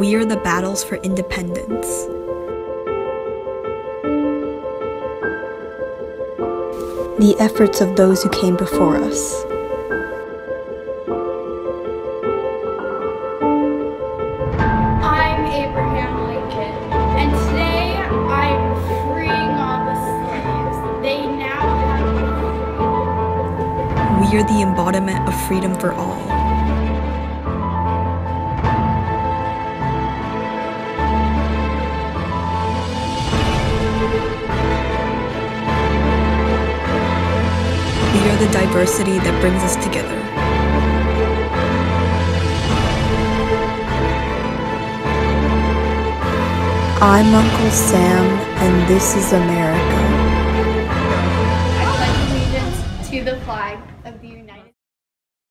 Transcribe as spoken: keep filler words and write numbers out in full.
We are the battles for independence. The efforts of those who came before us. I'm Abraham Lincoln, and today I'm freeing all the slaves. They now have We are the embodiment of freedom for all. We are the diversity that brings us together. I'm Uncle Sam, and this is America.